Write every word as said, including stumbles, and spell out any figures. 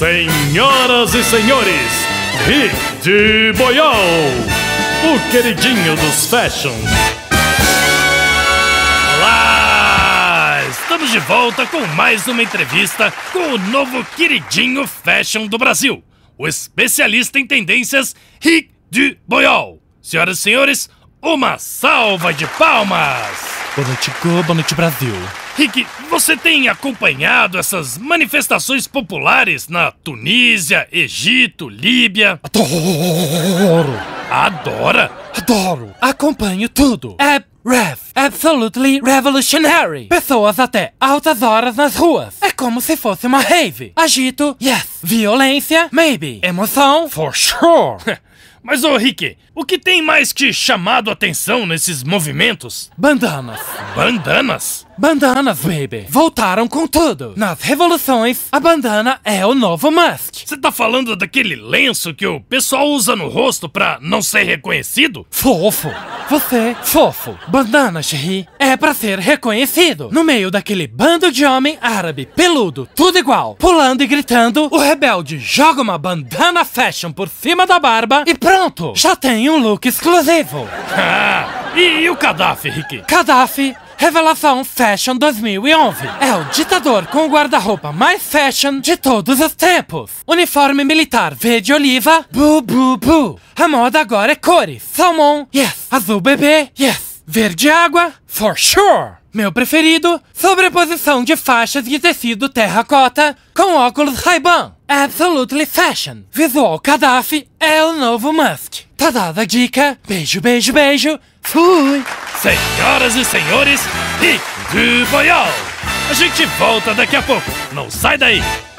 Senhoras e senhores, Rick de Boiol, o queridinho dos fashions. Olá! Estamos de volta com mais uma entrevista com o novo queridinho fashion do Brasil, o especialista em tendências Rick de Boiol. Senhoras e senhores, uma salva de palmas! Boa noite, Go, boa noite, Brasil. Rick, você tem acompanhado essas manifestações populares na Tunísia, Egito, Líbia? Adoro! Adora? Adoro! Acompanho tudo! É rev, absolutely revolutionary! Pessoas até altas horas nas ruas. É como se fosse uma rave. Agito, yes. Violência, maybe. Emoção, for sure. Mas, ô Rick, o que tem mais te chamado a atenção nesses movimentos? Bandanas. Bandanas? Bandanas, baby. Voltaram com tudo. Nas revoluções, a bandana é o novo must. Você tá falando daquele lenço que o pessoal usa no rosto pra não ser reconhecido? Fofo. Você, fofo. Bandana, Sherry, é pra ser reconhecido. No meio daquele bando de homem árabe, peludo, tudo igual, pulando e gritando, o rebelde joga uma bandana fashion por cima da barba e pronto, já tem um look exclusivo. Ah, e, e o Gaddafi, Rick? Gaddafi, revelação Fashion dois mil e onze. É o ditador com o guarda-roupa mais fashion de todos os tempos. Uniforme militar verde oliva, bu bu bu. A moda agora é cores. Salmão, yes. Azul bebê, yes. Verde água, for sure. Meu preferido, sobreposição de faixas de tecido terracota com óculos Ray-Ban. Absolutely fashion. Visual Gaddafi é o novo must. Tá dada a dica. Beijo, beijo, beijo. Fui. Senhoras e senhores, Rick de Boiol. A gente volta daqui a pouco. Não sai daí.